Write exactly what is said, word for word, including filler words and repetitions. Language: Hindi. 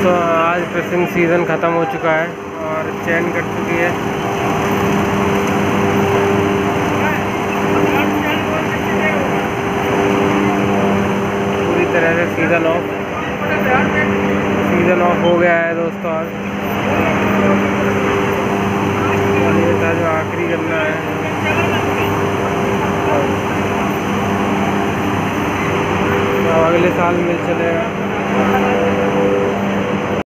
दोस्तों आज फिशिंग सीज़न ख़त्म हो चुका है और चैन कट चुकी है। पूरी तरह से सीज़न ऑफ सीज़न ऑफ हो गया है दोस्तों। आज ये था जो आखिरी करना है। तो अगले साल मिल चलेगा।